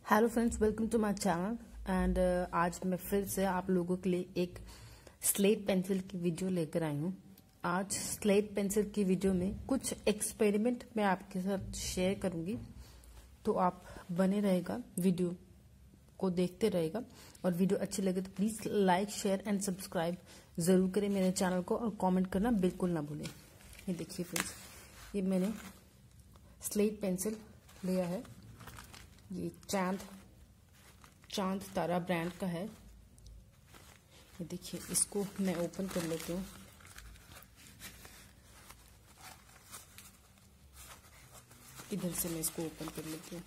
Hello friends, welcome to my channel. And आज मैं फिर से आप लोगों के लिए एक स्लेट पेंसिल की वीडियो लेकर आई हूँ। आज स्लेट पेंसिल की वीडियो में कुछ एक्सपेरिमेंट मैं आपके साथ शेयर करूंगी, तो आप बने रहेगा, वीडियो को देखते रहेगा। और वीडियो अच्छी लगे तो please like, share and subscribe जरूर करें मेरे चैनल को, और कमेंट करना बिल्कुल ना भूलें। ये देखिए फ्रेंड्स, ये मैंने स्लेट पेंसिल लिया है। ये चांद तारा ब्रांड का है। ये देखिए, इसको मैं ओपन कर लेती हूँ। इधर से मैं इसको ओपन कर लेती हूँ।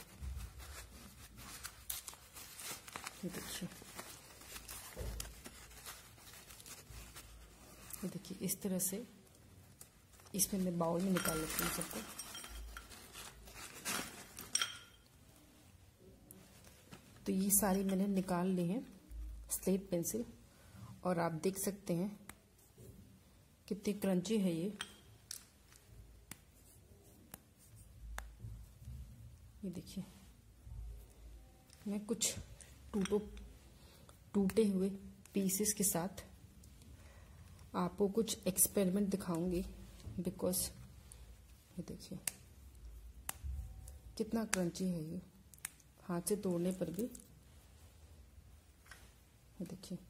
ये देखिए इस तरह से इसमें मैं बाउल में निकाल लेती हूँ सबको। तो ये सारी मैंने निकाल ली है स्लेट पेंसिल, और आप देख सकते हैं कितनी क्रंची है ये। देखिए, मैं कुछ टूटे हुए पीसेस के साथ आपको कुछ एक्सपेरिमेंट दिखाऊंगी, बिकॉज ये देखिए कितना क्रंची है ये, हाथ से तोड़ने पर भी। ये देखिए,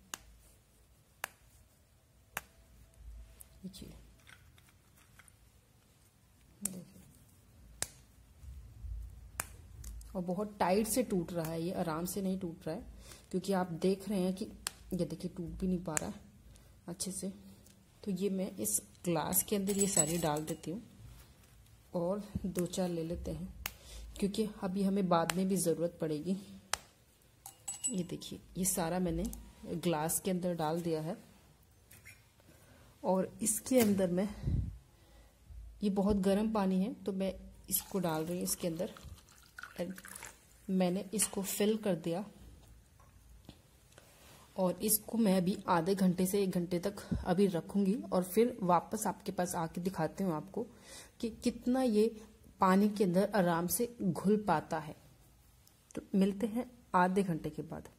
और बहुत टाइट से टूट रहा है ये, आराम से नहीं टूट रहा है, क्योंकि आप देख रहे हैं कि ये देखिए टूट भी नहीं पा रहा है अच्छे से। तो ये मैं इस ग्लास के अंदर ये सारी डाल देती हूँ, और 2-4 ले लेते हैं, क्योंकि अभी हमें बाद में भी ज़रूरत पड़ेगी। ये देखिए, ये सारा मैंने ग्लास के अंदर डाल दिया है, और इसके अंदर मैं, ये बहुत गर्म पानी है तो मैं इसको डाल रही हूँ इसके अंदर। मैंने इसको फिल कर दिया, और इसको मैं अभी आधे घंटे से 1 घंटे तक अभी रखूंगी, और फिर वापस आपके पास आके दिखाती हूँ आपको कि कितना ये पानी के अंदर आराम से घुल पाता है। तो मिलते हैं आधे घंटे के बाद।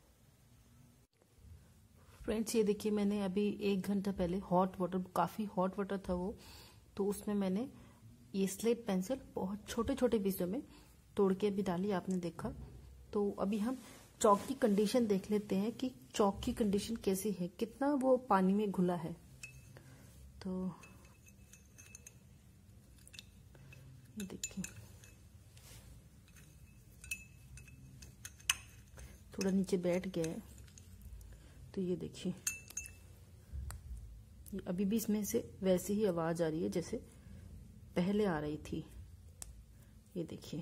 फ्रेंड्स, ये देखिए, मैंने अभी 1 घंटा पहले हॉट वाटर, काफ़ी हॉट वाटर था वो, तो उसमें मैंने ये स्लेट पेंसिल बहुत छोटे छोटे पीसों में तोड़ के भी डाली, आपने देखा। तो अभी हम चौक की कंडीशन देख लेते हैं कि चौक की कंडीशन कैसी है, कितना वो पानी में घुला है। तो ये देखिए, थोड़ा नीचे बैठ गया है। तो ये देखिए, ये अभी भी इसमें से वैसी ही आवाज आ रही है जैसे पहले आ रही थी। ये देखिए,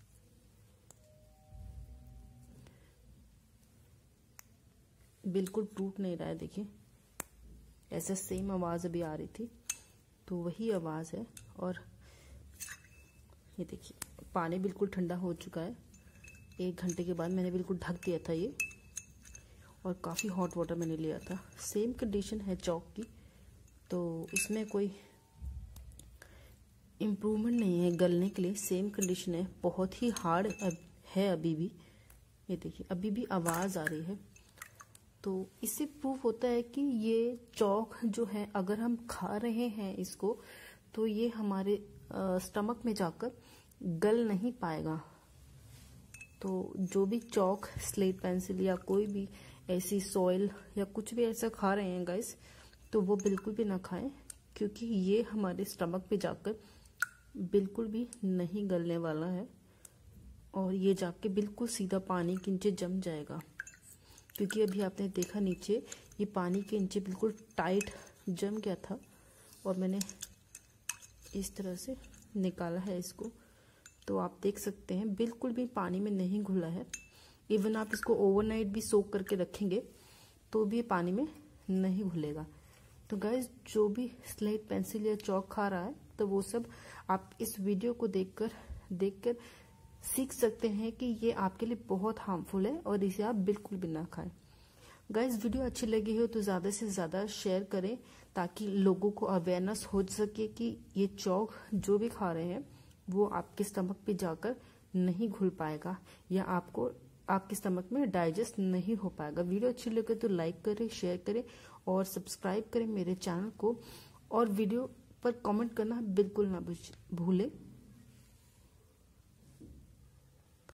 बिल्कुल टूट नहीं रहा है। देखिए, ऐसा सेम आवाज अभी आ रही थी, तो वही आवाज है। और ये देखिए, पानी बिल्कुल ठंडा हो चुका है। 1 घंटे के बाद मैंने बिल्कुल ढक दिया था ये, और काफ़ी हॉट वाटर मैंने लिया था। सेम कंडीशन है चौक की, तो इसमें कोई इम्प्रूवमेंट नहीं है गलने के लिए, सेम कंडीशन है। बहुत ही हार्ड है अभी भी। ये देखिए, अभी भी आवाज़ आ रही है। तो इससे प्रूफ होता है कि ये चौक जो है, अगर हम खा रहे हैं इसको, तो ये हमारे स्टमक में जाकर गल नहीं पाएगा। तो जो भी चौक, स्लेट पेंसिल या कोई भी ऐसी सॉइल या कुछ भी ऐसा खा रहे हैं गाइस, तो वो बिल्कुल भी ना खाएं, क्योंकि ये हमारे स्टमक पे जाकर बिल्कुल भी नहीं गलने वाला है, और ये जाके बिल्कुल सीधा पानी के नीचे जम जाएगा। क्योंकि अभी आपने देखा नीचे, ये पानी के नीचे बिल्कुल टाइट जम गया था, और मैंने इस तरह से निकाला है इसको। तो आप देख सकते हैं बिल्कुल भी पानी में नहीं घुला है। इवन आप इसको ओवरनाइट भी सोक करके रखेंगे तो भी पानी में नहीं घुलेगा। तो गाइस, जो भी स्लेट पेंसिल या चौक खा रहा है, तो वो सब आप इस वीडियो को देखकर सीख सकते हैं कि ये आपके लिए बहुत हार्मफुल है, और इसे आप बिल्कुल भी ना खाएं। गाइस, वीडियो अच्छी लगी हो तो ज़्यादा से ज़्यादा शेयर करें, ताकि लोगों को अवेयरनेस हो सके कि ये चौक जो भी खा रहे हैं वो आपके स्टमक पे जाकर नहीं घुल पाएगा या आपको आपके स्टमक में डाइजेस्ट नहीं हो पाएगा। वीडियो अच्छी लगे तो लाइक करें, शेयर करें और सब्सक्राइब करें मेरे चैनल को, और वीडियो पर कमेंट करना बिल्कुल ना भूलें।